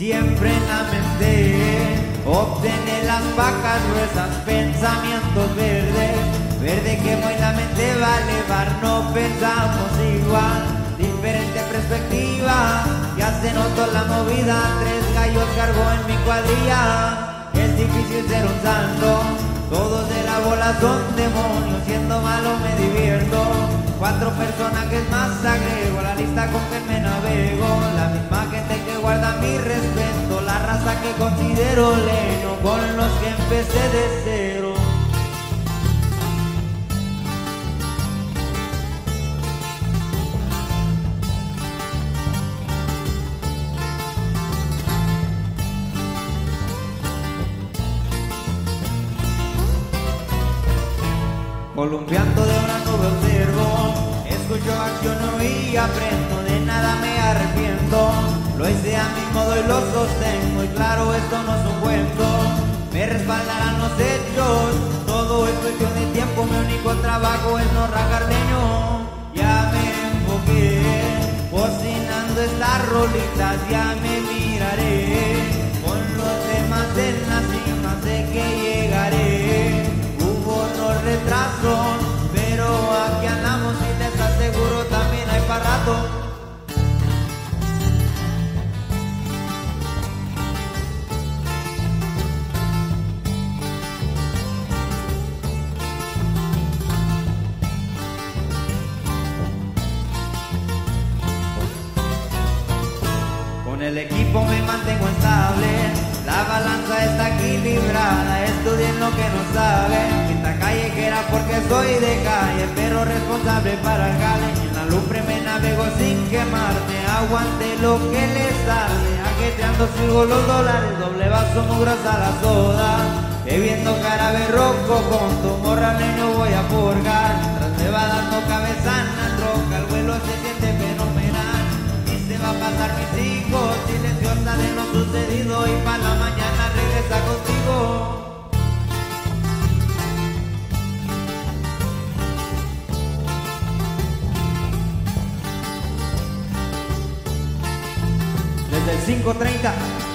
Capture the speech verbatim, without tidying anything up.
siempre en la mente. Obtener las vacas gruesas, pensamientos verdes. Verde quemo y la mente va a elevar, no pensamos igual. Diferente perspectiva, ya se notó la movida. Tres gallos cargó en mi cuadrilla. Es difícil ser un santo, todos de la bola son demonios. Siendo malo me divierto. Cuatro personajes más agrego a la lista con que me navego. La misma gente que guarda mi respeto, la raza que considero leno, con los que empecé de cero. Columpiando de una nube observo, escucho, acciono y aprendo, de nada me arrepiento. Lo hice a mi modo y lo sostengo, y claro, esto no es un cuento. Me respaldarán los hechos, todo es cuestión de tiempo. Mi único trabajo es no rajar leño. Ya me enfoqué, cocinando estas rolitas, ya me miraré. Con los temas en la cima sé que llegaré. Retraso, pero aquí andamos y les aseguro también hay para rato. Con el equipo me mantengo estable, la balanza está equilibrada. Estudien lo que no saben, pinta callejera porque soy de calle, pero responsable para el jale. En la lumbre me navego sin quemarme, aguante lo que les sale. Ajetreando sigo los dólares, doble vaso muy gruesa la soda. Bebiendo jarabe rojo con tu morra leño voy a purgar. Mientras me va dando cabeza en la troca, el vuelo se siente fenomenal. Y se va a pasar mis hijos, silenciosa de lo sucedido, y para la mañana regresa contigo. Desde el cinco treinta